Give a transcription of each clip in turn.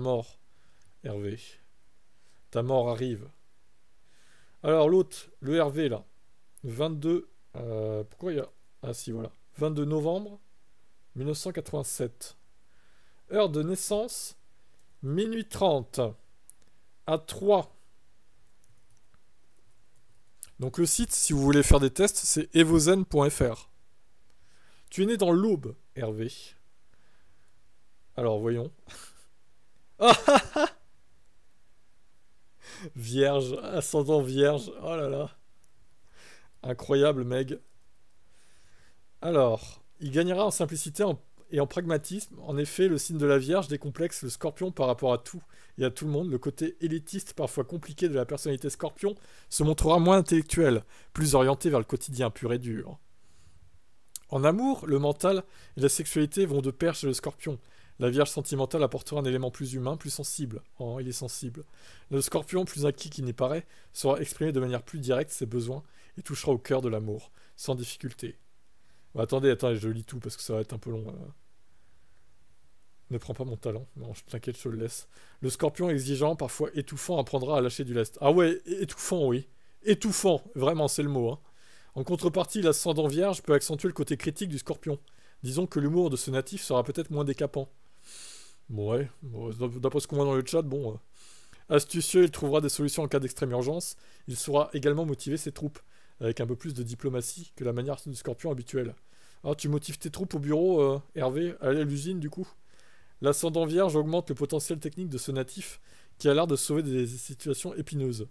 mort, Hervé. Ta mort arrive. Alors l'autre, le Hervé là. 22... pourquoi il y a... Ah si, voilà. 22 novembre 1987. Heure de naissance, minuit 30. À 3. Donc le site, si vous voulez faire des tests, c'est evozen.fr. Tu es né dans l'Aube, Hervé. Alors voyons. Vierge, ascendant vierge. Oh là là. Incroyable, Meg. Alors, il gagnera en simplicité et en pragmatisme. En effet, le signe de la Vierge décomplexe le Scorpion par rapport à tout et à tout le monde. Le côté élitiste, parfois compliqué de la personnalité Scorpion se montrera moins intellectuel, plus orienté vers le quotidien pur et dur. En amour, le mental et la sexualité vont de pair chez le Scorpion. La Vierge sentimentale apportera un élément plus humain, plus sensible. Oh, il est sensible. Le Scorpion, plus inquiet qu'il n'y paraît, saura exprimer de manière plus directe ses besoins et touchera au cœur de l'amour, sans difficulté. Bah, attendez, je lis tout parce que ça va être un peu long. Ne prends pas mon talent. Non, je t'inquiète, je le laisse. Le Scorpion exigeant, parfois étouffant, apprendra à lâcher du lest. Ah ouais, étouffant, oui. Étouffant, vraiment, c'est le mot. Hein. En contrepartie, l'ascendant Vierge peut accentuer le côté critique du Scorpion. Disons que l'humour de ce natif sera peut-être moins décapant. Bon, ouais, bon, d'après ce qu'on voit dans le chat, bon... Astucieux, il trouvera des solutions en cas d'extrême urgence. Il saura également motiver ses troupes, avec un peu plus de diplomatie que la manière du Scorpion habituelle. Alors, tu motives tes troupes au bureau, Hervé, à l'usine, du coup. L'ascendant Vierge augmente le potentiel technique de ce natif, qui a l'air de sauver des situations épineuses.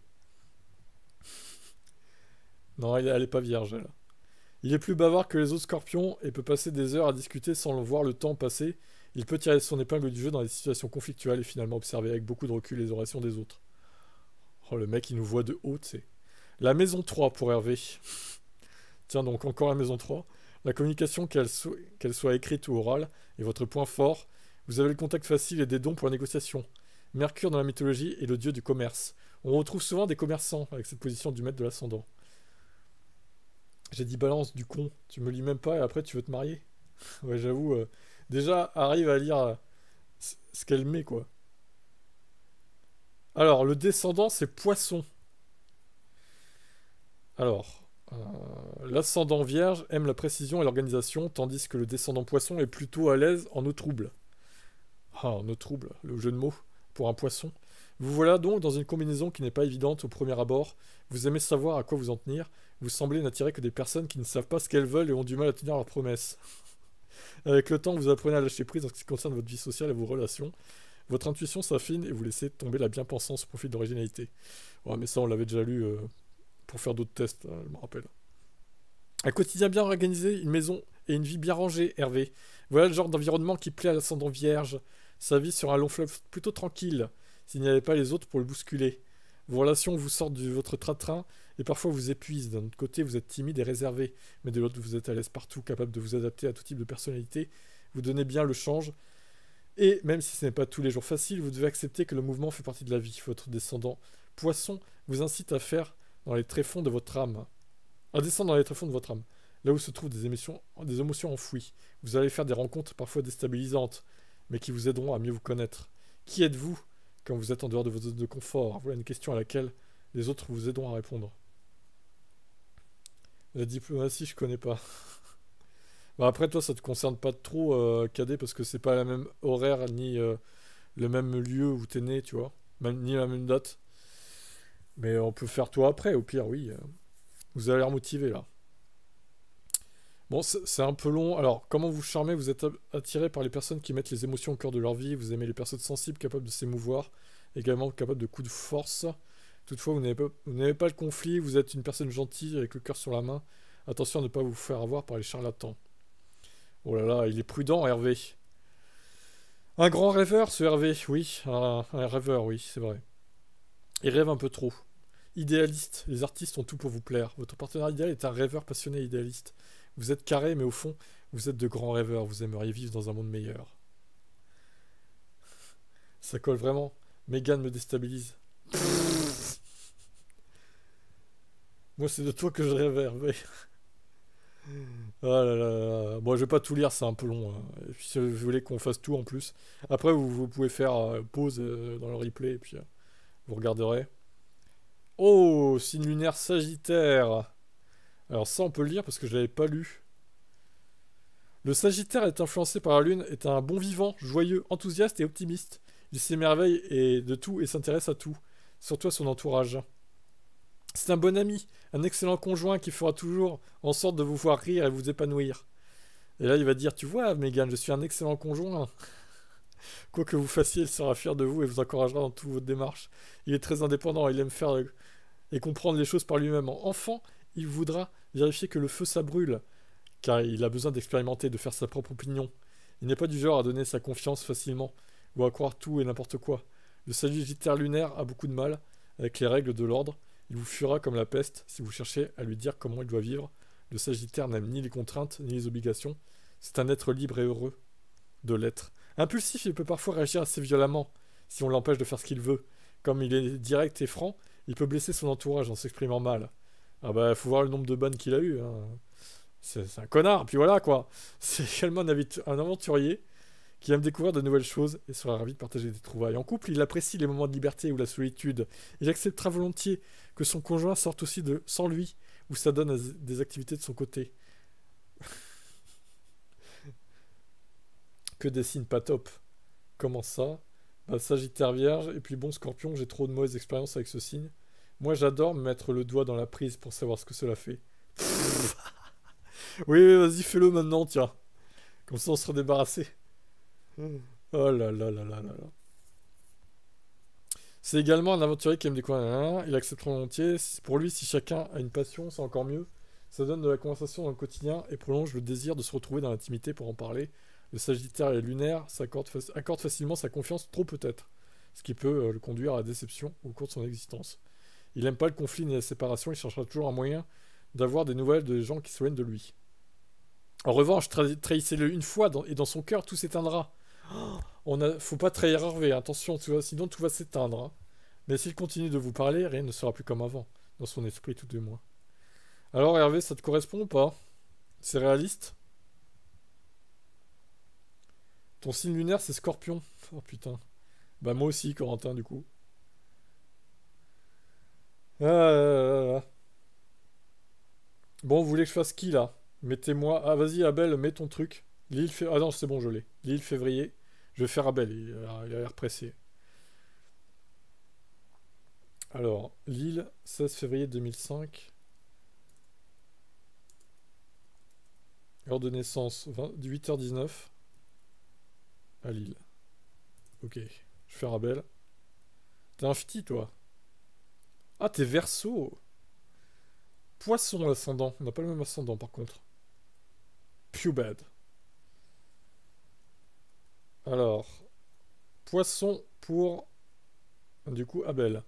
Non, elle est pas vierge, elle. Il est plus bavard que les autres Scorpions et peut passer des heures à discuter sans voir le temps passer. Il peut tirer son épingle du jeu dans des situations conflictuelles et finalement observer avec beaucoup de recul les orations des autres. Oh, le mec, il nous voit de haut, tu sais. La maison 3 pour Hervé. Tiens, donc encore la maison 3. La communication, qu'elle soit écrite ou orale, est votre point fort. Vous avez le contact facile et des dons pour la négociation. Mercure dans la mythologie est le dieu du commerce. On retrouve souvent des commerçants avec cette position du maître de l'ascendant. J'ai dit balance du con. Tu me lis même pas et après tu veux te marier. Ouais, j'avoue. Déjà, arrive à lire ce qu'elle met, quoi. Alors, le descendant, c'est poisson. Alors, l'ascendant vierge aime la précision et l'organisation, tandis que le descendant poisson est plutôt à l'aise en eau trouble. Ah, en eau trouble, le jeu de mots pour un poisson. Vous voilà donc dans une combinaison qui n'est pas évidente au premier abord. Vous aimez savoir à quoi vous en tenir. Vous semblez n'attirer que des personnes qui ne savent pas ce qu'elles veulent et ont du mal à tenir leurs promesses. Avec le temps, vous apprenez à lâcher prise en ce qui concerne votre vie sociale et vos relations. Votre intuition s'affine et vous laissez tomber la bien-pensance au profit de l'originalité. Ouais, mais ça, on l'avait déjà lu pour faire d'autres tests, hein, je me rappelle. Un quotidien bien organisé, une maison et une vie bien rangée, Hervé. Voilà le genre d'environnement qui plaît à l'ascendant vierge. Sa vie sur un long fleuve plutôt tranquille, s'il n'y avait pas les autres pour le bousculer. Vos relations vous sortent de votre train-train et parfois vous épuisent. D'un autre côté, vous êtes timide et réservé, mais de l'autre, vous êtes à l'aise partout, capable de vous adapter à tout type de personnalité. Vous donnez bien le change. Et même si ce n'est pas tous les jours facile, vous devez accepter que le mouvement fait partie de la vie. Votre descendant poisson vous incite à faire dans les tréfonds de votre âme. À descendre dans les tréfonds de votre âme. Là où se trouvent des émotions enfouies. Vous allez faire des rencontres parfois déstabilisantes, mais qui vous aideront à mieux vous connaître. Qui êtes-vous quand vous êtes en dehors de votre zone de confort? Voilà une question à laquelle les autres vous aideront à répondre. La diplomatie, je connais pas. Bah après, toi, ça te concerne pas trop, KD, parce que c'est pas la même horaire, ni le même lieu où t'es né, tu vois. Ni la même date. Mais on peut faire toi après, au pire, oui. Vous avez l'air motivé, là. Bon, c'est un peu long. Alors, comment vous charmez? Vous êtes attiré par les personnes qui mettent les émotions au cœur de leur vie. Vous aimez les personnes sensibles, capables de s'émouvoir, également capables de coups de force. Toutefois, vous n'avez pas le conflit. Vous êtes une personne gentille, avec le cœur sur la main. Attention à ne pas vous faire avoir par les charlatans. Oh là là, il est prudent, Hervé. Un grand rêveur, ce Hervé, oui. Un rêveur, oui, c'est vrai. Il rêve un peu trop. Idéaliste, les artistes ont tout pour vous plaire. Votre partenaire idéal est un rêveur passionné idéaliste. Vous êtes carré, mais au fond, vous êtes de grands rêveurs. Vous aimeriez vivre dans un monde meilleur. Ça colle vraiment. Megan me déstabilise. Moi, c'est de toi que je rêve, Hervé. Ah là là. Bon, je vais pas tout lire, c'est un peu long, hein. Et puis, si vous voulez qu'on fasse tout en plus. Après, vous pouvez faire pause dans le replay et puis vous regarderez. Oh, signe lunaire Sagittaire. Alors ça, on peut le lire parce que je l'avais pas lu. Le Sagittaire est influencé par la Lune, est un bon vivant, joyeux, enthousiaste et optimiste. Il s'émerveille et de tout et s'intéresse à tout, surtout à son entourage. C'est un bon ami, un excellent conjoint qui fera toujours en sorte de vous voir rire et vous épanouir. Et là, il va dire, tu vois, Megan, je suis un excellent conjoint. Quoi que vous fassiez, il sera fier de vous et vous encouragera dans toute votre démarche. Il est très indépendant, il aime faire et comprendre les choses par lui-même. Enfant, il voudra vérifier que le feu ça brûle, car il a besoin d'expérimenter, de faire sa propre opinion. Il n'est pas du genre à donner sa confiance facilement, ou à croire tout et n'importe quoi. Le Sagittaire lunaire a beaucoup de mal avec les règles de l'ordre. Il vous fuira comme la peste si vous cherchez à lui dire comment il doit vivre. Le Sagittaire n'aime ni les contraintes ni les obligations. C'est un être libre et heureux de l'être. Impulsif, il peut parfois réagir assez violemment si on l'empêche de faire ce qu'il veut. Comme il est direct et franc, il peut blesser son entourage en s'exprimant mal. Ah bah, faut voir le nombre de bannes qu'il a eu, hein. C'est un connard, puis voilà quoi. C'est également un aventurier qui aime découvrir de nouvelles choses et sera ravi de partager des trouvailles. En couple, il apprécie les moments de liberté ou la solitude. Il acceptera volontiers que son conjoint sorte aussi sans lui ou s'adonne à des activités de son côté. Que des signes pas top. Comment ça? Bah, Sagittaire Vierge, et puis bon Scorpion, j'ai trop de mauvaises expériences avec ce signe. Moi j'adore me mettre le doigt dans la prise pour savoir ce que cela fait. Oui, oui, vas-y, fais-le maintenant, tiens. Comme ça on sera débarrassé. Oh là là là là là là. C'est également un aventurier qui aime découvrir. Il accepte volontiers. Pour lui, si chacun a une passion, c'est encore mieux. Ça donne de la conversation dans le quotidien et prolonge le désir de se retrouver dans l'intimité pour en parler. Le Sagittaire et lunaire accorde facilement sa confiance, trop peut-être, ce qui peut le conduire à la déception au cours de son existence. Il n'aime pas le conflit ni la séparation, il cherchera toujours un moyen d'avoir des nouvelles des gens qui s'éloignent de lui. En revanche, trahissez-le une fois et dans son cœur tout s'éteindra. Faut pas trahir Hervé, attention, sinon tout va s'éteindre, hein. Mais s'il continue de vous parler, rien ne sera plus comme avant, dans son esprit tout du moins. Alors Hervé, ça te correspond ou pas? C'est réaliste? Ton signe lunaire, c'est Scorpion. Oh putain. Bah moi aussi, Corentin, du coup. Ah. Bon, vous voulez que je fasse qui, là? Mettez-moi... Ah, vas-y, Abel, mets ton truc. Ah non, c'est bon, je l'ai. L'île février. Je vais faire Abel, il a l'air pressé. Alors, Lille, 16 février 2005. Heure de naissance, 8h19. À Lille. Ok, je vais faire Abel. T'es un ch'ti, toi. Ah, t'es Verseau. Poisson, l'ascendant. On n'a pas le même ascendant, par contre. Pew bad. Alors, Poisson pour, du coup, Abel.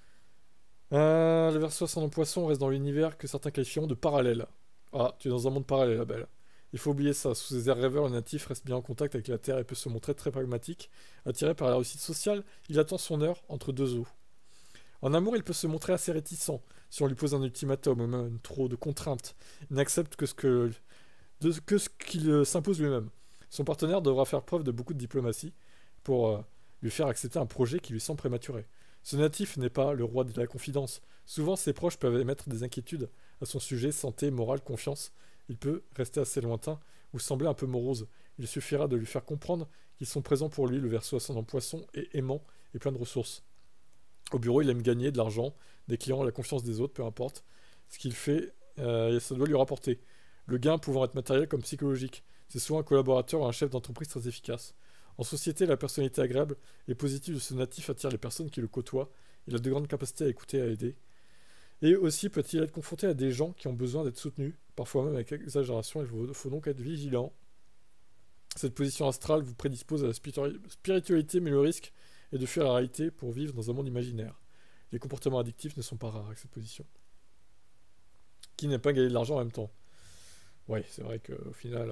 Le Verseau ascendant Poisson reste dans l'univers que certains qualifieront de parallèle. Ah, tu es dans un monde parallèle, Abel. Il faut oublier ça. Sous ses airs rêveurs, le natif reste bien en contact avec la Terre et peut se montrer très pragmatique. Attiré par la réussite sociale, il attend son heure entre deux eaux. En amour, il peut se montrer assez réticent si on lui pose un ultimatum ou même trop de contraintes. Il n'accepte que ce qu'il s'impose lui-même. Son partenaire devra faire preuve de beaucoup de diplomatie pour lui faire accepter un projet qui lui semble prématuré. Ce natif n'est pas le roi de la confidence. Souvent, ses proches peuvent émettre des inquiétudes à son sujet, santé, morale, confiance. Il peut rester assez lointain ou sembler un peu morose. Il suffira de lui faire comprendre qu'ils sont présents pour lui, le Verseau ascendant Poisson, et aimant et plein de ressources. Au bureau, il aime gagner de l'argent, des clients, la confiance des autres, peu importe. Ce qu'il fait, ça doit lui rapporter. Le gain pouvant être matériel comme psychologique. C'est souvent un collaborateur ou un chef d'entreprise très efficace. En société, la personnalité agréable et positive de ce natif attire les personnes qui le côtoient. Il a de grandes capacités à écouter et à aider. Et aussi peut-il être confronté à des gens qui ont besoin d'être soutenus, parfois même avec exagération, il faut donc être vigilant. Cette position astrale vous prédispose à la spiritualité, mais le risque est de fuir la réalité pour vivre dans un monde imaginaire. Les comportements addictifs ne sont pas rares avec cette position. Qui n'aime pas gagner de l'argent en même temps? Ouais, c'est vrai qu'au final,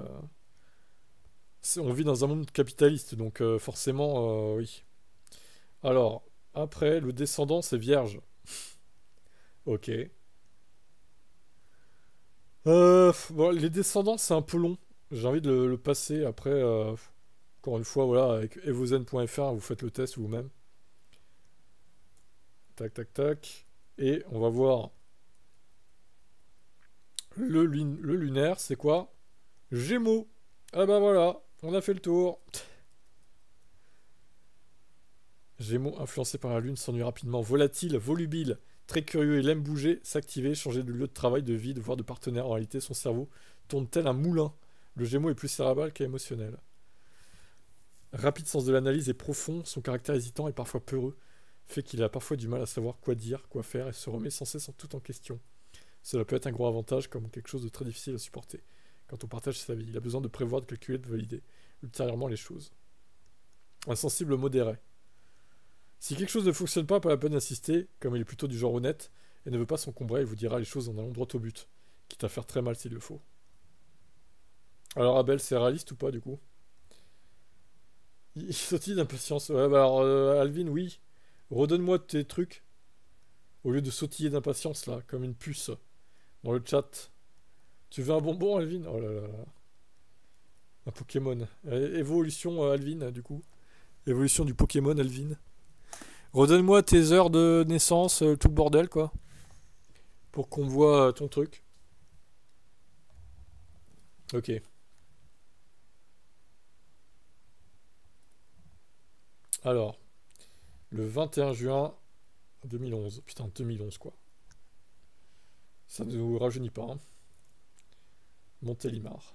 on vit dans un monde capitaliste, donc forcément, oui. Alors, après, le descendant, c'est vierge. Ok. Bon, les descendants, c'est un peu long. J'ai envie de le passer. Après, encore une fois, voilà, avec evozen.fr, vous faites le test vous-même. Tac, tac, tac. Et on va voir le lunaire, c'est quoi? Gémeaux. Ah bah voilà, on a fait le tour. Gémeaux, influencé par la lune, s'ennuie rapidement. Volatile, volubile, très curieux, il aime bouger, s'activer, changer de lieu de travail, de vie, de voire de partenaire. En réalité, son cerveau tourne tel un moulin. Le Gémeaux est plus cérébral qu'émotionnel. Rapide sens de l'analyse et profond, son caractère hésitant et parfois peureux fait qu'il a parfois du mal à savoir quoi dire, quoi faire et se remet sans cesse tout en question. Cela peut être un gros avantage comme quelque chose de très difficile à supporter. Quand on partage sa vie, il a besoin de prévoir, de calculer, de valider ultérieurement les choses. Insensible modéré. Si quelque chose ne fonctionne pas la peine d'insister, comme il est plutôt du genre honnête et ne veut pas s'encombrer, il vous dira les choses en allant droit au but, quitte à faire très mal s'il le faut. Alors Abel, c'est réaliste ou pas du coup? Il sautille d'impatience. Ouais, bah alors Alvin, oui. Redonne-moi tes trucs au lieu de sautiller d'impatience là, comme une puce dans le chat. Tu veux un bonbon, Alvin? Oh là là là. Un Pokémon. Évolution Alvin, du coup. Évolution du Pokémon Alvin. Redonne-moi tes heures de naissance, tout le bordel, quoi. Pour qu'on voit ton truc. Ok. Alors, le 21 juin 2011. Putain, 2011, quoi. Ça ne nous rajeunit pas, hein. Montélimar.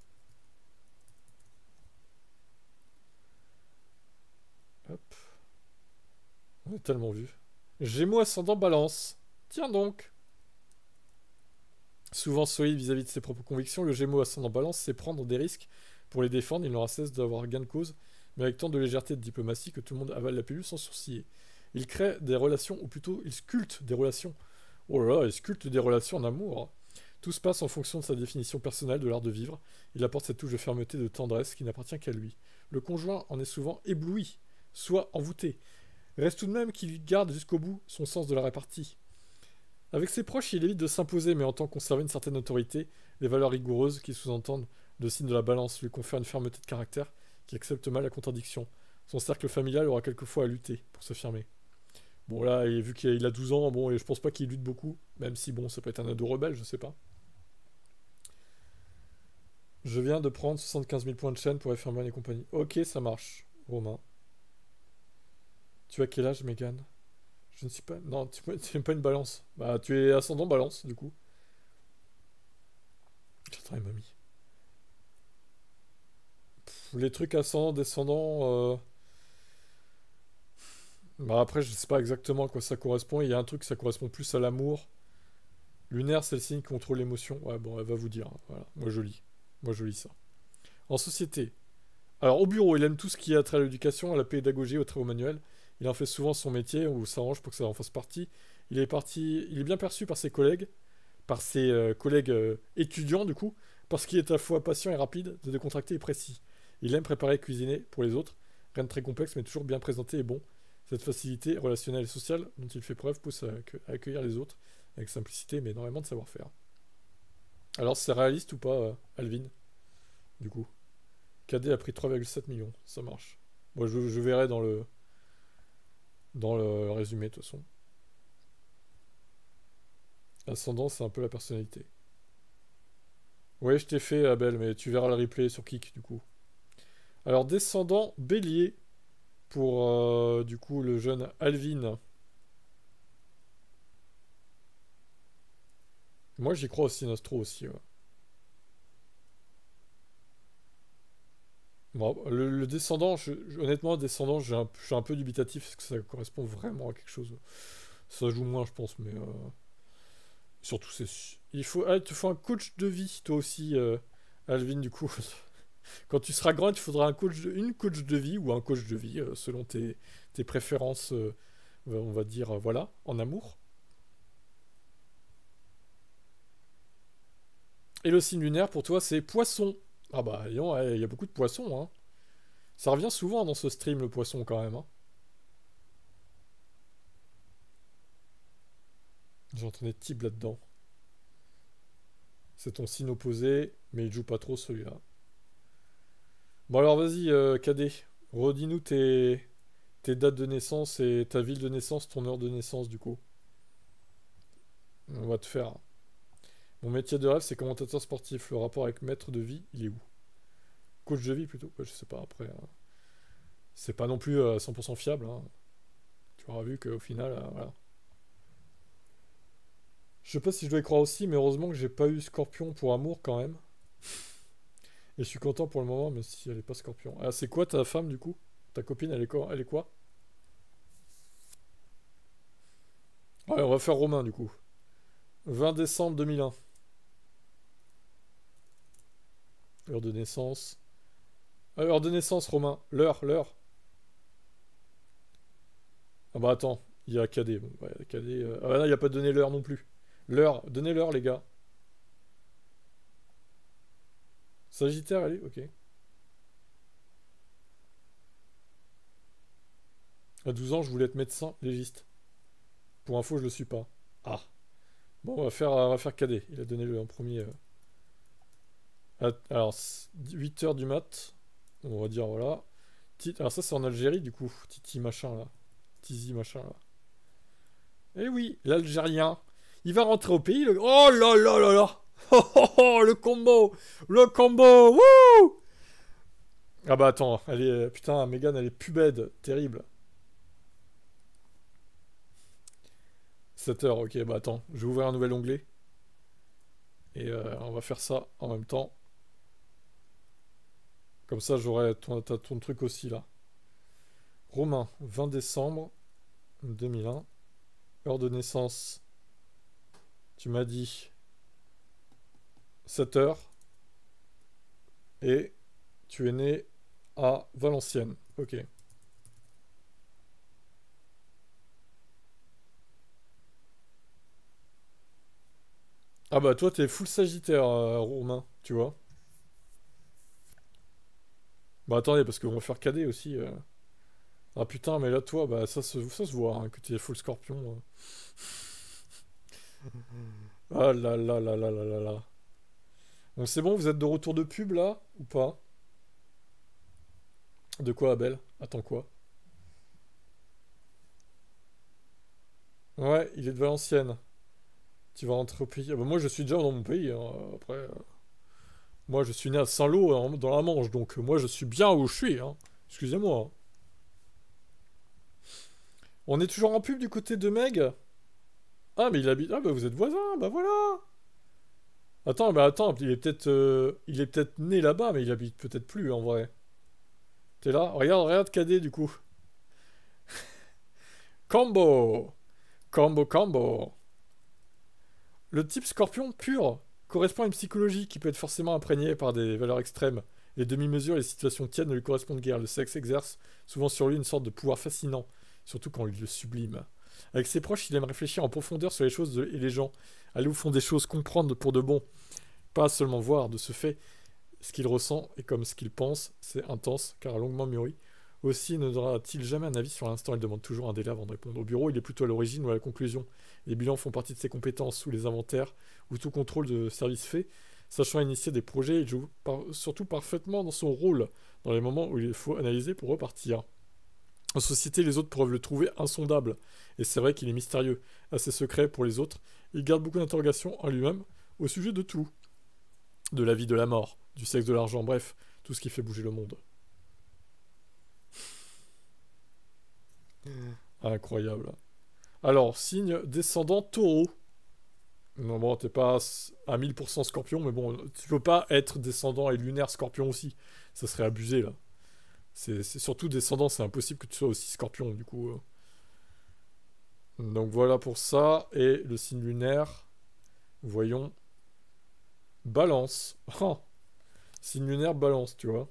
Hop. On est tellement vu. Gémeaux ascendant balance. Tiens donc. Souvent solide vis-à-vis de ses propres convictions, le Gémeaux ascendant balance sait prendre des risques pour les défendre. Il n'aura cesse d'avoir gain de cause, mais avec tant de légèreté et de diplomatie que tout le monde avale la pilule sans sourciller. Il crée des relations, ou plutôt il sculpte des relations. Oh là là, il sculpte des relations en amour. Tout se passe en fonction de sa définition personnelle de l'art de vivre. Il apporte cette touche de fermeté, de tendresse qui n'appartient qu'à lui. Le conjoint en est souvent ébloui, soit envoûté. Reste tout de même qu'il garde jusqu'au bout son sens de la répartie. Avec ses proches, il évite de s'imposer, mais entend conserver une certaine autorité. Les valeurs rigoureuses qui sous-entendent le signe de la balance lui confèrent une fermeté de caractère qui accepte mal la contradiction. Son cercle familial aura quelquefois à lutter pour s'affirmer. Bon là, vu qu'il a 12 ans, bon, et je pense pas qu'il lutte beaucoup, même si bon, ça peut être un ado rebelle, je sais pas. Je viens de prendre 75 000 points de chaîne pour Efferman et compagnie. Ok, ça marche, Romain. Tu as quel âge, Megan? Je ne suis pas... Non, tu n'es pas une balance. Bah, tu es ascendant balance, du coup. Attends, il m'a mis. Les trucs ascendants, descendants... Bah après, je sais pas exactement à quoi ça correspond. Il y a un truc, ça correspond plus à l'amour. Lunaire, c'est le signe qui contrôle l'émotion. Ouais, bon, elle va vous dire, hein. Voilà, moi je lis. Moi je lis ça. En société. Alors, au bureau, il aime tout ce qui a trait à l'éducation, à la pédagogie, aux travaux manuels. Il en fait souvent son métier, ou s'arrange pour que ça en fasse partie. Il est bien perçu par ses collègues, étudiants, du coup, parce qu'il est à la fois patient et rapide, décontracté et précis. Il aime préparer et cuisiner pour les autres. Rien de très complexe, mais toujours bien présenté et bon. Cette facilité relationnelle et sociale dont il fait preuve pousse à accueillir les autres avec simplicité, mais énormément de savoir-faire. Alors, c'est réaliste ou pas, Alvin, du coup? KD a pris 3,7 millions, ça marche. Moi, je verrai dans le résumé, de toute façon. Ascendant, c'est un peu la personnalité. Ouais, je t'ai fait, Abel, mais tu verras le replay sur Kik, du coup. Alors, descendant, bélier, pour, du coup, le jeune Alvin. Moi, j'y crois aussi, Nostro aussi, ouais. Bon, le descendant, honnêtement, descendant, je suis un peu dubitatif, parce que ça correspond vraiment à quelque chose. Ça joue moins, je pense, mais... surtout, il te faut un coach de vie, toi aussi, Alvin, du coup. Quand tu seras grand, il te faudra une coach de vie ou un coach de vie, selon tes préférences, on va dire, voilà, en amour. Et le signe lunaire, pour toi, c'est poisson. Ah bah, voyons, ouais, il y a beaucoup de poissons, hein. Ça revient souvent dans ce stream, le poisson, quand même, hein. J'entendais type là-dedans. C'est ton signe opposé, mais il joue pas trop celui-là. Bon alors vas-y, cadet. Redis-nous tes dates de naissance et ta ville de naissance, ton heure de naissance du coup. On va te faire. Mon métier de rêve, c'est commentateur sportif. Le rapport avec maître de vie, il est où? Coach de vie plutôt? Ouais, je sais pas, après. C'est pas non plus 100% fiable. Hein. Tu auras vu qu'au final, voilà. Je sais pas si je dois y croire aussi, mais heureusement que j'ai pas eu Scorpion pour amour quand même. Et je suis content pour le moment, même si elle est pas Scorpion. Ah, c'est quoi ta femme du coup? Ta copine, elle est quoi? Elle est quoi? Ouais, on va faire Romain du coup. 20 décembre 2001. Heure de naissance. Ah, heure de naissance, Romain. L'heure. Ah bah attends, il y a KD. Bon, ouais, KD. Ah bah non, il a pas donné l'heure non plus. L'heure, donnez l'heure les gars. Sagittaire, allez, ok. À 12 ans, je voulais être médecin légiste. Pour info, je le suis pas. Ah. Bon, on va faire KD. Il a donné le en premier. Alors, 8 heures du mat. On va dire voilà. Alors ça, c'est en Algérie, du coup. Titi machin, là. Tizi machin, là. Eh oui, l'Algérien. Il va rentrer au pays. Oh là là là là. Oh, oh, oh, le combo. Le combo. Wouh. Ah bah attends, elle est... Putain, Megan, elle est pubède. Terrible. 7 heures, ok, bah attends. Je vais ouvrir un nouvel onglet. Et on va faire ça en même temps. Comme ça, j'aurai t'as ton truc aussi, là. Romain, 20 décembre 2001. Heure de naissance, tu m'as dit 7 heures. Et tu es né à Valenciennes. Ok. Ah bah toi, t'es full Sagittaire, Romain, tu vois. Bah attendez, parce qu'on va faire cadet aussi. Ah putain, mais là, toi, bah ça se voit, hein, que t'es full Scorpion. Ah là là là là là là là. Bon, c'est bon, vous êtes de retour de pub, là, ou pas? De quoi, Abel? Attends, quoi? Ouais, il est de Valenciennes. Tu vas rentrer au pays. Ah bah moi, je suis déjà dans mon pays, hein. Après, moi, je suis né à Saint-Lô, dans la Manche, donc moi, je suis bien où je suis, hein. Excusez-moi. Hein. On est toujours en pub du côté de Meg? Ah, mais il habite... Ah, bah vous êtes voisins, bah voilà. Attends, bah attends, il est peut-être né là-bas, mais il habite peut-être plus, en vrai. T'es là? Regarde KD, du coup. Combo! Combo! Le type scorpion pur correspond à une psychologie qui peut être forcément imprégnée par des valeurs extrêmes. Les demi-mesures et les situations tièdes ne lui correspondent guère. Le sexe exerce souvent sur lui une sorte de pouvoir fascinant, surtout quand il le sublime. Avec ses proches, il aime réfléchir en profondeur sur les choses et les gens, aller au fond des choses, comprendre pour de bon, pas seulement voir. De ce fait, ce qu'il ressent et comme ce qu'il pense, c'est intense, car longuement mûri. Aussi, ne donnera-t-il jamais un avis sur l'instant. Il demande toujours un délai avant de répondre. Au bureau, il est plutôt à l'origine ou à la conclusion. Les bilans font partie de ses compétences, ou les inventaires, ou tout contrôle de service fait. Sachant initier des projets, il joue surtout parfaitement dans son rôle, dans les moments où il faut analyser pour repartir. En société, les autres peuvent le trouver insondable, et c'est vrai qu'il est mystérieux, assez secret pour les autres. Il garde beaucoup d'interrogations en lui-même, au sujet de tout. De la vie, de la mort, du sexe, de l'argent, bref, tout ce qui fait bouger le monde. Incroyable. Alors, signe descendant taureau. Non, bon, t'es pas à 1000% scorpion, mais bon, tu peux pas être descendant et lunaire scorpion aussi. Ça serait abusé, là. C'est surtout descendant, c'est impossible que tu sois aussi scorpion, du coup. Donc voilà pour ça. Et le signe lunaire, voyons. Balance. Oh, signe lunaire, balance, tu vois.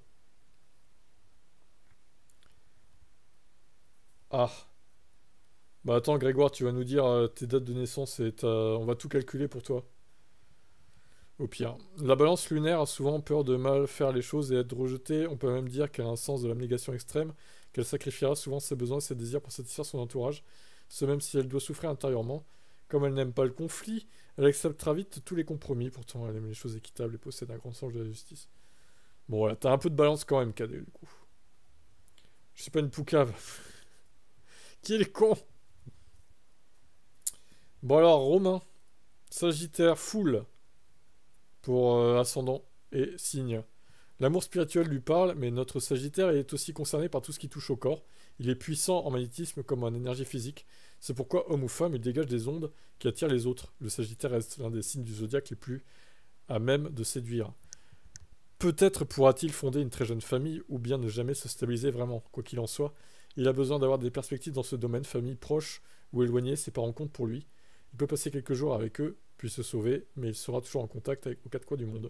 Ah. Bah attends, Grégoire, tu vas nous dire tes dates de naissance et on va tout calculer pour toi. Au pire. La balance lunaire a souvent peur de mal faire les choses et être rejetée. On peut même dire qu'elle a un sens de l'abnégation extrême, qu'elle sacrifiera souvent ses besoins et ses désirs pour satisfaire son entourage, ce même si elle doit souffrir intérieurement. Comme elle n'aime pas le conflit, elle acceptera vite tous les compromis. Pourtant, elle aime les choses équitables et possède un grand sens de la justice. Bon, voilà, t'as un peu de balance quand même, Cadet, du coup. Je suis pas une poucave. Qui est le con? Bon alors, Romain. Sagittaire, full. Pour ascendant et signe. L'amour spirituel lui parle, mais notre Sagittaire est aussi concerné par tout ce qui touche au corps. Il est puissant en magnétisme comme en énergie physique. C'est pourquoi, homme ou femme, il dégage des ondes qui attirent les autres. Le Sagittaire reste l'un des signes du zodiaque les plus à même de séduire. Peut-être pourra-t-il fonder une très jeune famille, ou bien ne jamais se stabiliser vraiment. Quoi qu'il en soit, il a besoin d'avoir des perspectives dans ce domaine, famille proche ou éloignée, ses parents comptent pour lui. Il peut passer quelques jours avec eux, puis se sauver, mais il sera toujours en contact avec aux quatre coins du monde.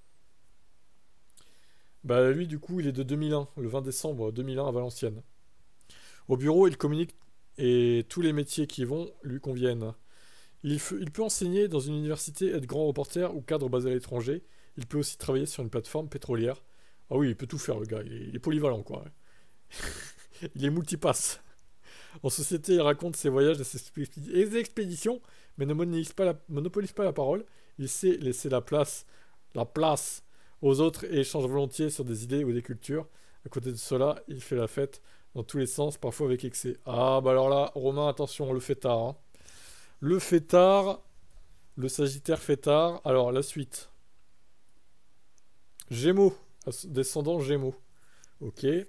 Bah lui du coup il est de 2001, le 20 décembre 2001 à Valenciennes. Au bureau il communique et tous les métiers qui y vont lui conviennent. Il peut enseigner dans une université, être grand reporter ou cadre basé à l'étranger. Il peut aussi travailler sur une plateforme pétrolière. Ah oui, il peut tout faire le gars, il est polyvalent quoi. Il est multipasse. En société, il raconte ses voyages et ses expéditions, mais ne monopolise pas la parole. Il sait laisser la place aux autres et échange volontiers sur des idées ou des cultures. À côté de cela, il fait la fête dans tous les sens, parfois avec excès. Ah, bah alors là, Romain, attention, le fêtard. Hein. Le fêtard, le Sagittaire fêtard. Alors, la suite. Gémeaux, descendant Gémeaux. Ok. Et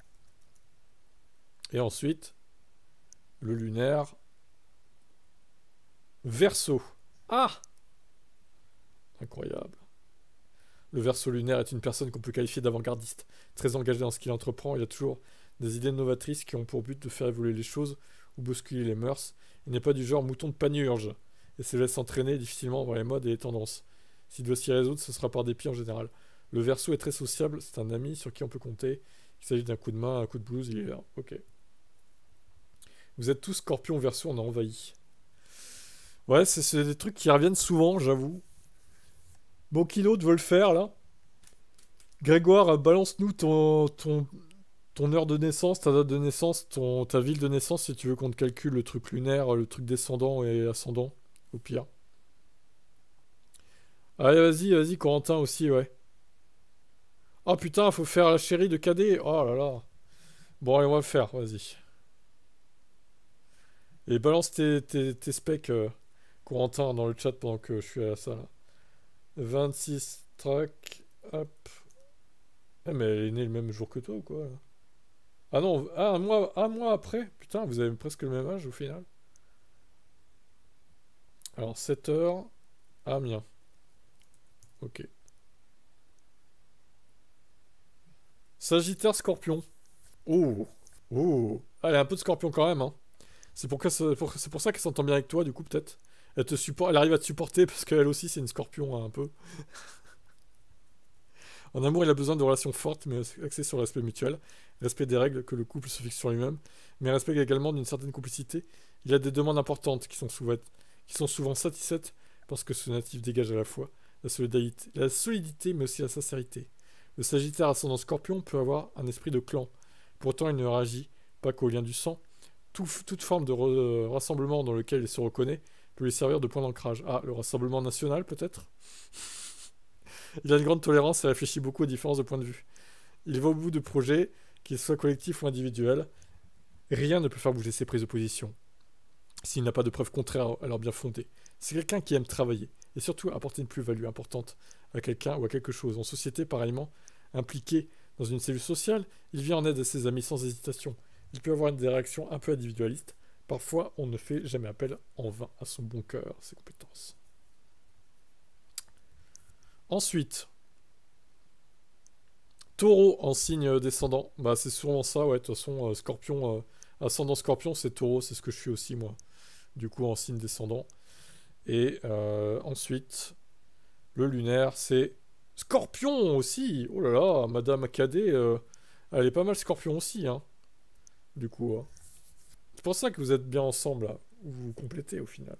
ensuite, le lunaire. Verseau. Ah! Incroyable. Le Verseau lunaire est une personne qu'on peut qualifier d'avant-gardiste. Très engagé dans ce qu'il entreprend, il a toujours des idées novatrices qui ont pour but de faire évoluer les choses ou bousculer les mœurs. Il n'est pas du genre mouton de panurge et se laisse entraîner difficilement par les modes et les tendances. S'il doit s'y résoudre, ce sera par dépit en général. Le Verseau est très sociable, c'est un ami sur qui on peut compter. Il s'agit d'un coup de main, un coup de blouse, il est là. Ok. Vous êtes tous Scorpion Verseau, on a envahi. Ouais, c'est des trucs qui reviennent souvent, j'avoue. Bon, qui d'autre veut le faire, là? Grégoire, balance-nous ton heure de naissance, ta date de naissance, ta ville de naissance, si tu veux qu'on te calcule le truc lunaire, le truc descendant et ascendant, au pire. Allez, vas-y, Corentin aussi, ouais. Oh putain, faut faire la chérie de Cadet. Oh là là. Bon, allez, on va le faire, vas-y. Et balance tes specs, Corentin, dans le chat pendant que je suis à ça, là. 26 track, hop. Eh, mais elle est née le même jour que toi ou quoi, là? Ah non, ah, un mois après? Putain, vous avez presque le même âge au final. Alors, 7 heures, Amiens. Ok. Sagittaire Scorpion. Oh, oh. Ah, elle a un peu de Scorpion quand même, hein. C'est pour ça qu'elle s'entend bien avec toi, du coup, peut-être. Elle te supporte, elle arrive à te supporter parce qu'elle aussi, c'est une Scorpion, hein, un peu. En amour, il a besoin de relations fortes, mais axées sur le respect mutuel, respect des règles que le couple se fixe sur lui-même, mais respect également d'une certaine complicité. Il a des demandes importantes qui sont souvent satisfaites parce que ce natif dégage à la fois la solidité, mais aussi la sincérité. Le Sagittaire ascendant Scorpion peut avoir un esprit de clan. Pourtant, il ne réagit pas qu'au lien du sang. Toute forme de rassemblement dans lequel il se reconnaît peut lui servir de point d'ancrage. Ah, le Rassemblement national, peut-être? Il a une grande tolérance et réfléchit beaucoup aux différences de points de vue. Il va au bout de projets, qu'ils soient collectifs ou individuels. Rien ne peut faire bouger ses prises de position, s'il n'a pas de preuves contraires à leur bien fondées. C'est quelqu'un qui aime travailler, et surtout apporter une plus-value importante à quelqu'un ou à quelque chose. En société, pareillement, impliqué dans une cellule sociale, il vient en aide à ses amis sans hésitation. Il peut avoir des réactions un peu individualistes. Parfois, on ne fait jamais appel en vain à son bon cœur, ses compétences. Ensuite, Taureau en signe descendant. Bah, c'est sûrement ça, ouais. De toute façon, Scorpion, ascendant Scorpion, c'est Taureau, c'est ce que je suis aussi, moi. Du coup, en signe descendant. Et ensuite, le lunaire, c'est Scorpion aussi. Oh là là, Madame Cadet, elle est pas mal Scorpion aussi, hein. Du coup, hein. C'est pour ça que vous êtes bien ensemble, là. Vous vous complétez, au final.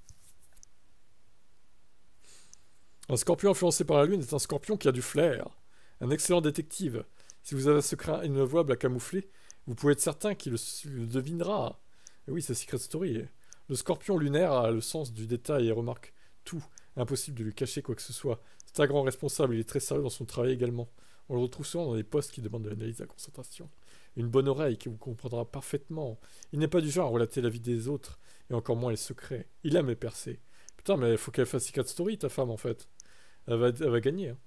Un Scorpion influencé par la Lune est un Scorpion qui a du flair. Un excellent détective. Si vous avez un secret inavouable à camoufler, vous pouvez être certain qu'il le devinera. Et oui, c'est Secret Story. Le scorpion lunaire a le sens du détail et remarque tout. Impossible de lui cacher quoi que ce soit. C'est un grand responsable, il est très sérieux dans son travail également. On le retrouve souvent dans des postes qui demandent de l'analyse de la concentration. Une bonne oreille qui vous comprendra parfaitement. Il n'est pas du genre à relater la vie des autres, et encore moins les secrets. Il aime les percer. Putain, mais il faut qu'elle fasse Secret Story, ta femme, en fait. Elle va gagner. Hein.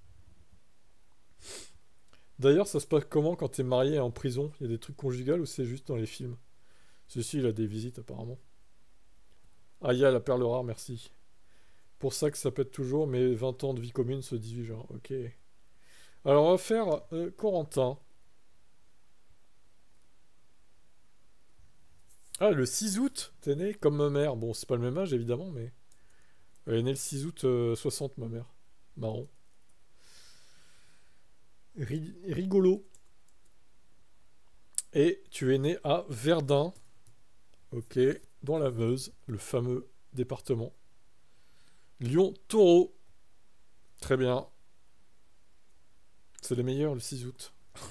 D'ailleurs, ça se passe comment quand t'es marié et en prison? Il y a des trucs conjugales ou c'est juste dans les films? Ceci, il a des visites, apparemment. Ah, il y a la perle rare, merci. Pour ça que ça pète toujours, mais 20 ans de vie commune se 18 genre. Ok. Alors, on va faire Corentin. Ah, le 6 août, t'es né comme ma mère. Bon, c'est pas le même âge, évidemment, mais... Elle est née le 6 août 60, ma mère. Marrant. Rigolo. Et tu es né à Verdun. Ok. Dans la Meuse, le fameux département. Lyon-Taureau. Très bien. C'est le meilleur le 6 août.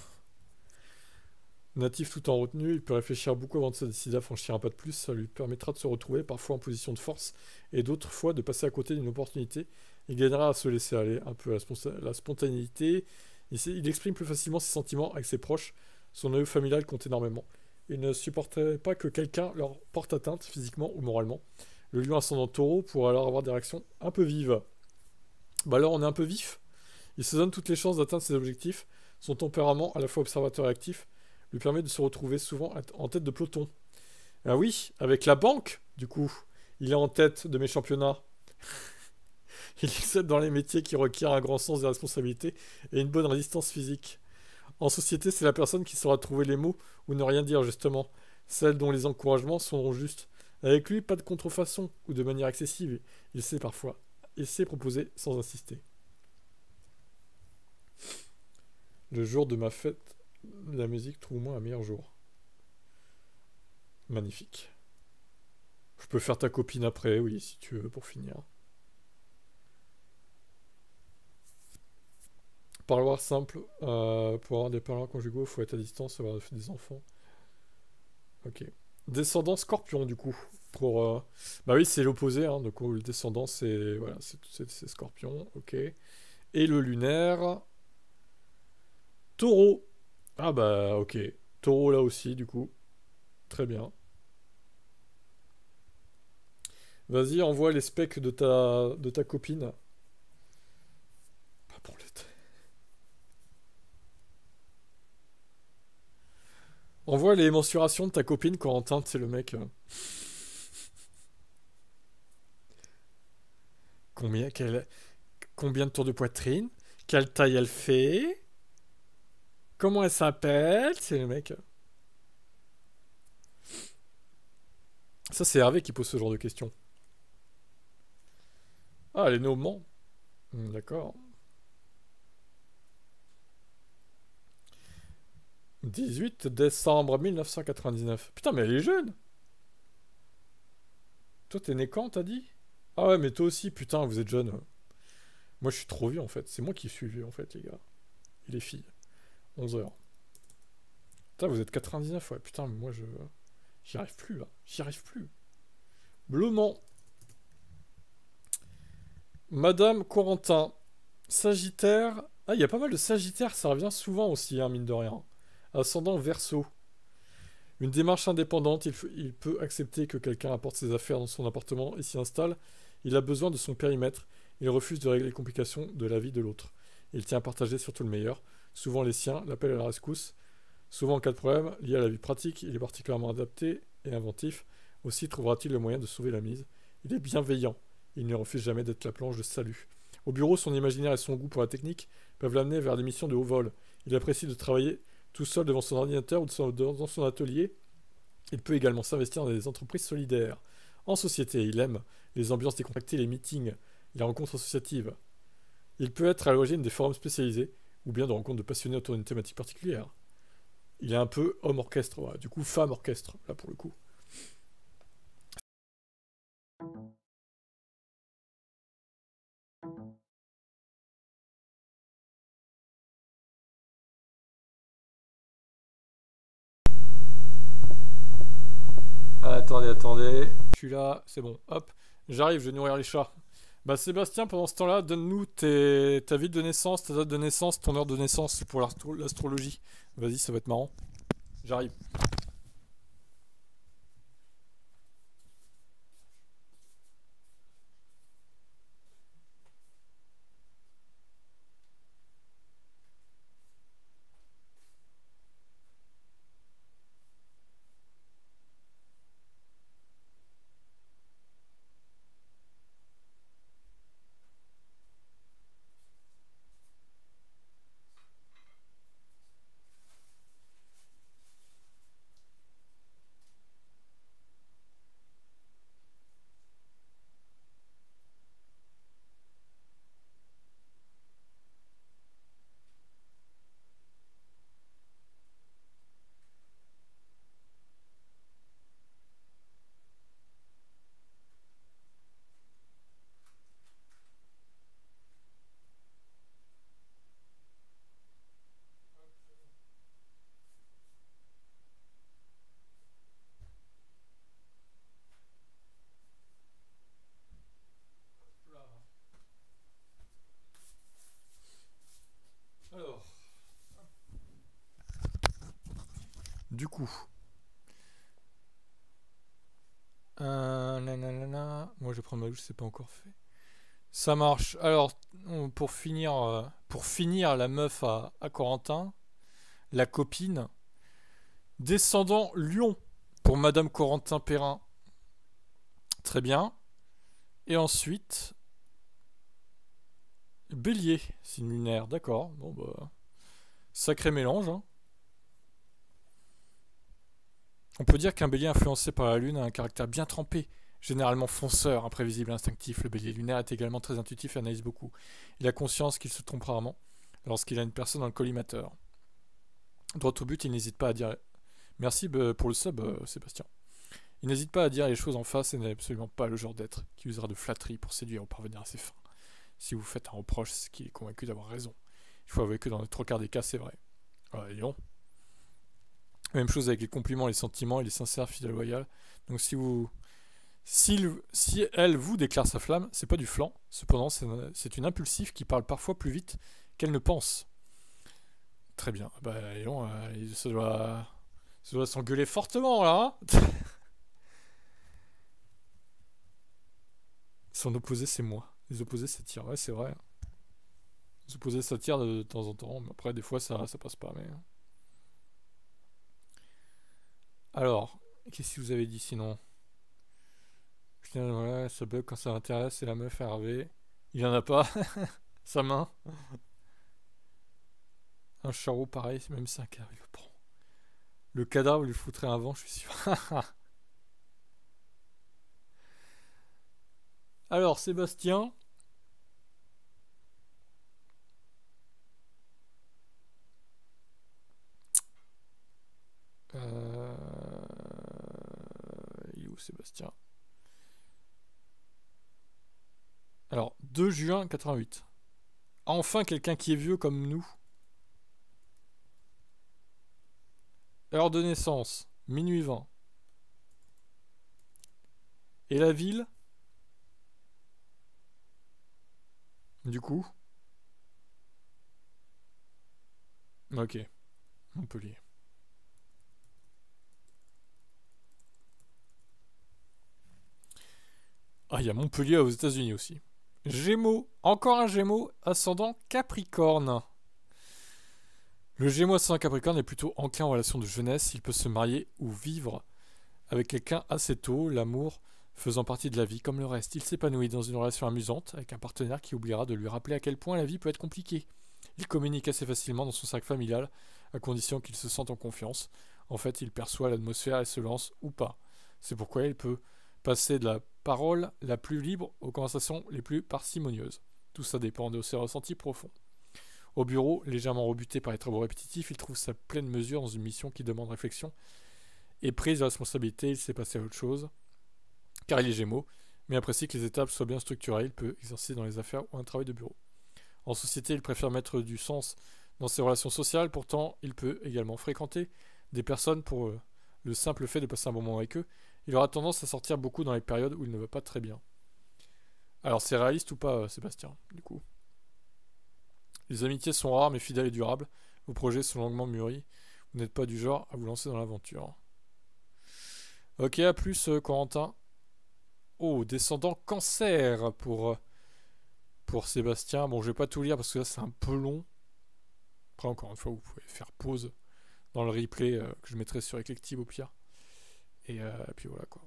Natif tout en retenue, il peut réfléchir beaucoup avant de se décider à franchir un pas de plus. Ça lui permettra de se retrouver parfois en position de force et d'autres fois de passer à côté d'une opportunité. Il gagnera à se laisser aller un peu à la spontanéité. Il exprime plus facilement ses sentiments avec ses proches. Son noyau familial compte énormément. Il ne supporterait pas que quelqu'un leur porte atteinte physiquement ou moralement. Le lion ascendant taureau pourrait alors avoir des réactions un peu vives. Bah alors on est un peu vif. Il se donne toutes les chances d'atteindre ses objectifs. Son tempérament, à la fois observateur et actif, lui permet de se retrouver souvent en tête de peloton. Ah oui, avec la banque, du coup, il est en tête de mes championnats. Il excelle dans les métiers qui requièrent un grand sens des responsabilités et une bonne résistance physique. En société, c'est la personne qui saura trouver les mots ou ne rien dire, justement. Celle dont les encouragements seront justes. Avec lui, pas de contrefaçon ou de manière excessive. Il sait parfois. Il sait proposer sans insister. Le jour de ma fête, la musique, trouve-moi un meilleur jour. Magnifique. Je peux faire ta copine après, oui, si tu veux, pour finir. Parloir simple. Pour avoir des parloirs conjugaux, il faut être à distance, avoir des enfants. Ok. Descendant scorpion, du coup. Bah oui, c'est l'opposé, hein. Donc le descendant, c'est... Voilà, c'est scorpion, ok. Et le lunaire... Taureau. Ah bah, ok. Taureau là aussi, du coup. Très bien. Vas-y, envoie les specs de ta copine. Pas pour l'été. Envoie les mensurations de ta copine, Corentin, c'est le mec. Combien, combien de tours de poitrine? Quelle taille elle fait? Comment elle s'appelle? C'est le mec. Ça, c'est Hervé qui pose ce genre de questions. Ah, elle est née au Mans. D'accord. 18 décembre 1999. Putain, mais elle est jeune. Toi, t'es né quand, t'as dit? Ah ouais, mais toi aussi, putain, vous êtes jeune. Moi, je suis trop vieux, en fait. C'est moi qui suis vieux, en fait, les gars. Et les filles. 11 heures. Putain, vous êtes 99, ouais. Putain, mais moi, je... J'y arrive plus, là. J'y arrive plus. Bleument. Madame Corentin. Sagittaire. Ah, il y a pas mal de Sagittaire, ça revient souvent aussi, hein, mine de rien. Ascendant Verseau. Une démarche indépendante, il peut accepter que quelqu'un apporte ses affaires dans son appartement et s'y installe. Il a besoin de son périmètre. Il refuse de régler les complications de la vie de l'autre. Il tient à partager surtout le meilleur. Souvent les siens, l'appel à la rescousse. Souvent en cas de problème, lié à la vie pratique, il est particulièrement adapté et inventif. Aussi trouvera-t-il le moyen de sauver la mise. Il est bienveillant. Il ne refuse jamais d'être la planche de salut. Au bureau, son imaginaire et son goût pour la technique peuvent l'amener vers des missions de haut vol. Il apprécie de travailler tout seul devant son ordinateur ou dans son atelier. Il peut également s'investir dans des entreprises solidaires. En société, il aime les ambiances décontractées, les meetings, les rencontres associatives. Il peut être à l'origine des forums spécialisés ou bien de rencontres de passionnés autour d'une thématique particulière. Il est un peu homme orchestre, ouais. Du coup femme orchestre, là pour le coup. Attendez. Je suis là, c'est bon. Hop, j'arrive, je vais nourrir les chats. Bah Sébastien, pendant ce temps-là, donne-nous ta ville de naissance, ta date de naissance, ton heure de naissance, c'est pour l'astrologie. Vas-y, ça va être marrant. J'arrive. Alors, du coup, nanana. Moi je vais prendre ma douche, c'est pas encore fait. Ça marche. Alors, pour finir la meuf à Corentin, la copine, descendant Lion pour Madame Corentin Perrin. Très bien. Et ensuite, Bélier, signe lunaire, d'accord. Bon bah, sacré mélange. Hein. On peut dire qu'un bélier influencé par la lune a un caractère bien trempé, généralement fonceur, imprévisible, instinctif. Le bélier lunaire est également très intuitif et analyse beaucoup. Il a conscience qu'il se trompe rarement lorsqu'il a une personne dans le collimateur. Droit au but, il n'hésite pas à dire... Merci pour le sub, Sébastien. Il n'hésite pas à dire les choses en face et n'est absolument pas le genre d'être qui usera de flatterie pour séduire ou parvenir à ses fins. Si vous faites un reproche, c'est qu'il est convaincu d'avoir raison. Il faut avouer que dans les trois quarts des cas, c'est vrai. Ouais, non. Même chose avec les compliments, les sentiments, il est sincère, fidèle, loyal. Donc si elle vous déclare sa flamme, c'est pas du flanc. Cependant, c'est une impulsive qui parle parfois plus vite qu'elle ne pense. Très bien. Bah, non, ça doit s'engueuler fortement là. Hein. Son opposé, c'est moi. Les opposés s'attirent. Ouais, c'est vrai. Les opposés s'attirent de temps en temps. Mais après, des fois, ça passe pas. Mais... Alors, qu'est-ce que vous avez dit sinon? Putain, voilà, ça bug quand ça m'intéresse. C'est la meuf Hervé. Il y en a pas. Sa main. Un charreau pareil, même si un cadavre, il le prend. Le cadavre lui foutrait un vent, je suis sûr. Alors, Sébastien. Il est où Sébastien? Alors, 2 juin 88. Enfin, quelqu'un qui est vieux comme nous. Heure de naissance, minuit 20. Et la ville? Du coup? Ok. Montpellier. Ah, il y a Montpellier aux États-Unis aussi. Gémeaux. Encore un Gémeaux ascendant Capricorne. Le Gémeaux ascendant Capricorne est plutôt enclin en relation de jeunesse. Il peut se marier ou vivre avec quelqu'un assez tôt, l'amour faisant partie de la vie comme le reste. Il s'épanouit dans une relation amusante avec un partenaire qui oubliera de lui rappeler à quel point la vie peut être compliquée. Il communique assez facilement dans son cercle familial, à condition qu'il se sente en confiance. En fait, il perçoit l'atmosphère et se lance ou pas. C'est pourquoi il peut passer de la parole la plus libre aux conversations les plus parcimonieuses. Tout ça dépend de ses ressentis profonds. Au bureau, légèrement rebuté par les travaux répétitifs, il trouve sa pleine mesure dans une mission qui demande réflexion et prise de responsabilité. Il s'est passé à autre chose, car il est Gémeaux, mais apprécie que les étapes soient bien structurées. Il peut exercer dans les affaires ou un travail de bureau. En société, il préfère mettre du sens dans ses relations sociales. Pourtant, il peut également fréquenter des personnes pour le simple fait de passer un bon moment avec eux Il aura tendance à sortir beaucoup dans les périodes où il ne va pas très bien. Alors c'est réaliste ou pas, Sébastien, du coup? Les amitiés sont rares mais fidèles et durables. Vos projets sont longuement mûris. Vous n'êtes pas du genre à vous lancer dans l'aventure. Ok, à plus, Corentin. Oh, descendant cancer pour Sébastien. Bon, je vais pas tout lire parce que là c'est un peu long. Après, encore une fois, vous pouvez faire pause dans le replay que je mettrai sur Eclectib au pire. Et puis voilà quoi.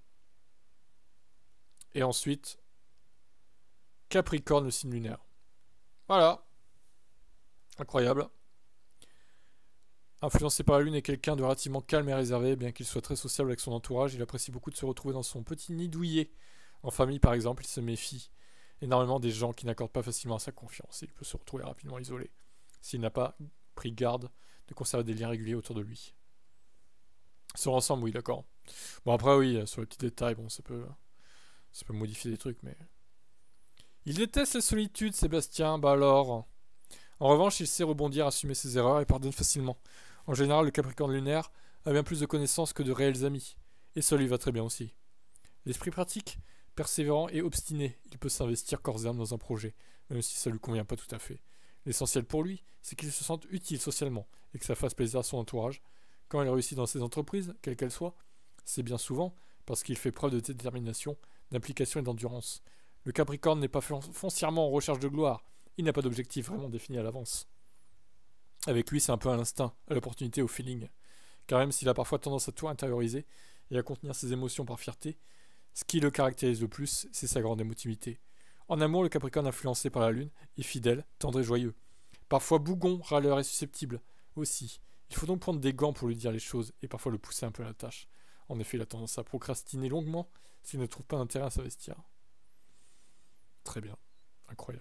Et ensuite, Capricorne, le signe lunaire. Voilà, incroyable. Influencé par la lune est quelqu'un de relativement calme et réservé, bien qu'il soit très sociable avec son entourage, il apprécie beaucoup de se retrouver dans son petit nid douillet. En famille par exemple, il se méfie énormément des gens qui n'accordent pas facilement sa confiance et il peut se retrouver rapidement isolé s'il n'a pas pris garde de conserver des liens réguliers autour de lui. Sur l'ensemble, oui, d'accord. Bon après oui, sur les petits détails, bon ça peut modifier des trucs, mais... Il déteste la solitude, Sébastien, bah alors... En revanche, il sait rebondir, assumer ses erreurs et pardonne facilement. En général, le Capricorne lunaire a bien plus de connaissances que de réels amis, et ça lui va très bien aussi. L'esprit pratique, persévérant et obstiné, il peut s'investir corps et âme dans un projet, même si ça lui convient pas tout à fait. L'essentiel pour lui, c'est qu'il se sente utile socialement, et que ça fasse plaisir à son entourage. Quand il réussit dans ses entreprises, quelles qu'elles soient, c'est bien souvent parce qu'il fait preuve de détermination, d'implication et d'endurance. Le Capricorne n'est pas foncièrement en recherche de gloire, il n'a pas d'objectif vraiment défini à l'avance. Avec lui, c'est un peu à l'instinct, à l'opportunité, au feeling. Car même s'il a parfois tendance à tout intérioriser et à contenir ses émotions par fierté, ce qui le caractérise le plus, c'est sa grande émotivité. En amour, le Capricorne influencé par la Lune est fidèle, tendre et joyeux. Parfois bougon, râleur et susceptible aussi. Il faut donc prendre des gants pour lui dire les choses et parfois le pousser un peu à la tâche. En effet, il a tendance à procrastiner longuement s'il ne trouve pas d'intérêt à s'investir. Très bien. Incroyable.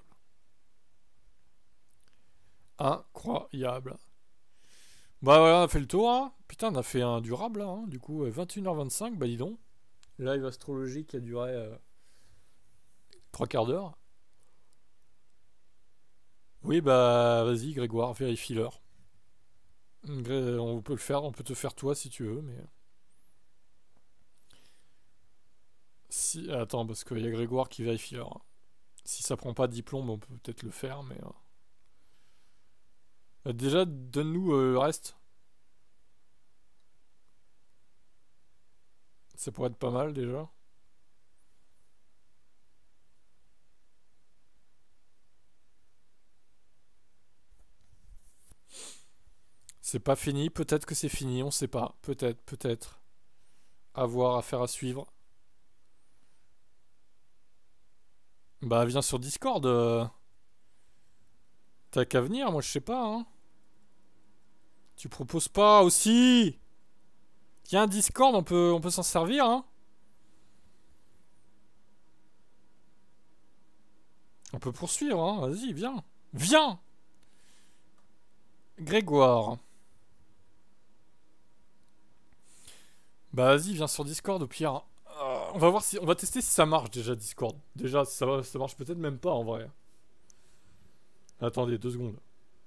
Incroyable. Bah voilà, on a fait le tour, hein. Putain, on a fait un durable, là, hein. Du coup, 21h25, bah dis donc. Live astrologique qui a duré 3 quarts d'heure. Oui, bah vas-y, Grégoire, vérifie l'heure. On peut le faire, on peut te faire toi si tu veux, mais... Si... Attends, parce qu'il y a Grégoire qui vérifie l'heure. Si ça prend pas de diplôme, on peut peut-être le faire, mais... Déjà, donne-nous le reste. Ça pourrait être pas mal, déjà. C'est pas fini, peut-être que c'est fini, on sait pas. Peut-être, peut-être. À voir, affaire à suivre. Bah viens sur Discord. T'as qu'à venir, moi je sais pas, hein. Tu proposes pas aussi? Il y a un Discord, on peut s'en servir, hein. On peut poursuivre, hein. Vas-y, viens. Viens! Grégoire. Bah vas-y, viens sur Discord au pire. On va voir si. On va tester si ça marche déjà Discord. Déjà, ça marche peut-être même pas en vrai. Attendez, 2 secondes.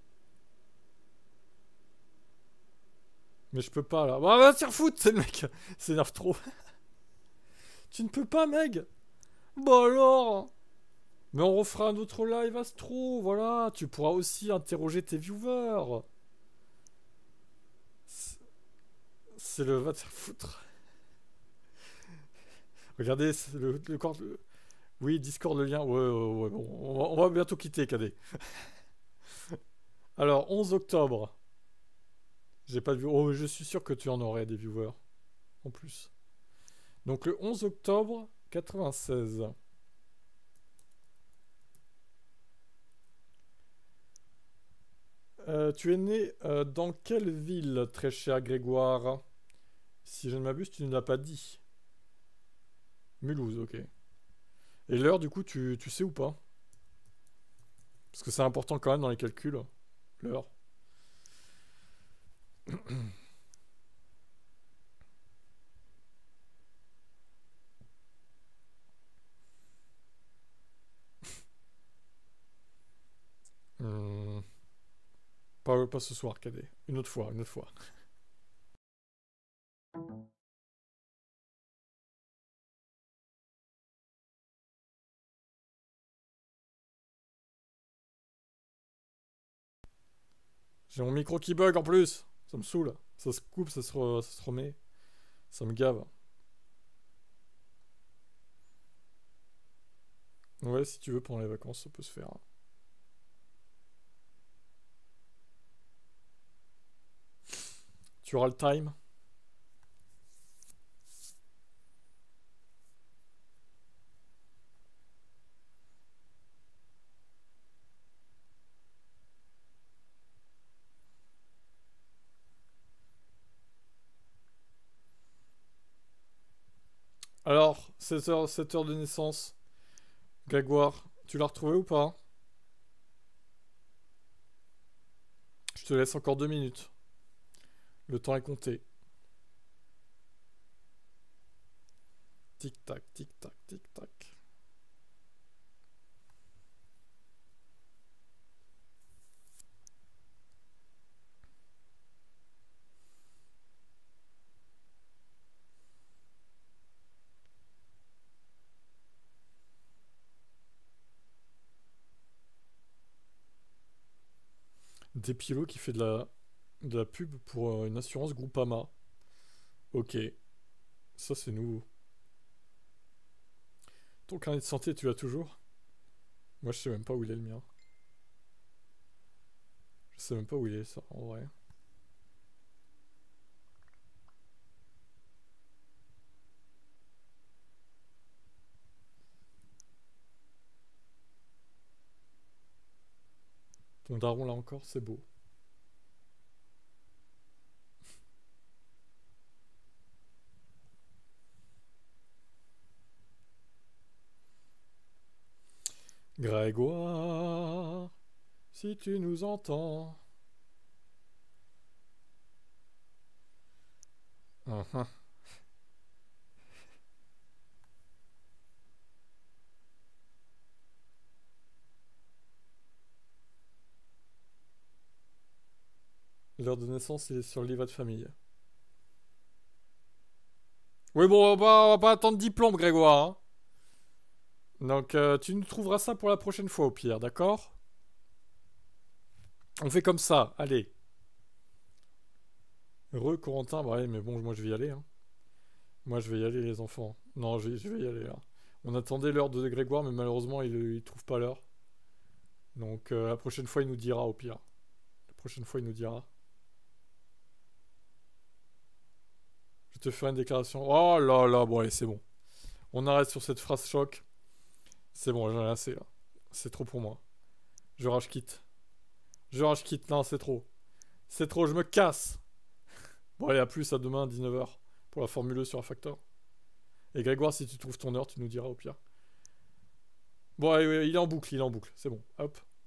Mais je peux pas là. Bah va te faire foutre, c'est le mec. S'énerve trop. Tu ne peux pas, mec. Bah alors. Mais on refera un autre live Astro, voilà. Tu pourras aussi interroger tes viewers. C'est le va te faire foutre. Regardez, le corps. Oui, Discord, le lien. Ouais, ouais, ouais. Bon, on va bientôt quitter, KD. Alors, 11 octobre. J'ai pas de view. Oh, je suis sûr que tu en aurais des viewers. En plus. Donc, le 11 octobre 96. Tu es né dans quelle ville, très cher Grégoire? Si je ne m'abuse, tu ne l'as pas dit. Mulhouse, ok. Et l'heure, du coup, tu sais ou pas? Parce que c'est important quand même dans les calculs. L'heure. Hmm, pas ce soir, cadet. Une autre fois, une autre fois. J'ai mon micro qui bug en plus. Ça me saoule. Ça se coupe, ça se remet. Ça me gave. Ouais, si tu veux, pendant les vacances, ça peut se faire. Tu auras le time. Alors, 7 heures de naissance. Grégoire, tu l'as retrouvé ou pas? Je te laisse encore 2 minutes. Le temps est compté. Tic-tac, tic-tac, tic-tac. Dépilo qui fait de la pub pour une assurance Groupama. Ok, ça c'est nouveau. Ton carnet de santé, tu l'as toujours? Moi je sais même pas où il est le mien. Je sais même pas où il est ça, en vrai. Ton daron là encore, c'est beau. Grégoire, si tu nous entends. Uhum. L'heure de naissance, il est sur le livret de famille. Oui, bon, on va pas attendre diplôme, Grégoire. Hein. Donc, tu nous trouveras ça pour la prochaine fois, au pire, d'accord? On fait comme ça, allez. Heureux, Corentin, bah ouais, mais bon, moi je vais y aller. Hein. Moi je vais y aller, les enfants. Non, je vais y aller là. On attendait l'heure de Grégoire, mais malheureusement, il trouve pas l'heure. Donc, la prochaine fois, il nous dira, au pire. La prochaine fois, il nous dira. Je te ferai une déclaration. Oh là là, bon, allez, c'est bon. On arrête sur cette phrase choc. C'est bon, j'en ai assez là. C'est trop pour moi. Je rage quitte. Je rage quitte, non, c'est trop. C'est trop, je me casse. Bon, allez, à plus, à demain, 19h, pour la Formule E sur un facteur. Et Grégoire, si tu trouves ton heure, tu nous diras au pire. Bon, allez, il est en boucle, c'est bon. Hop.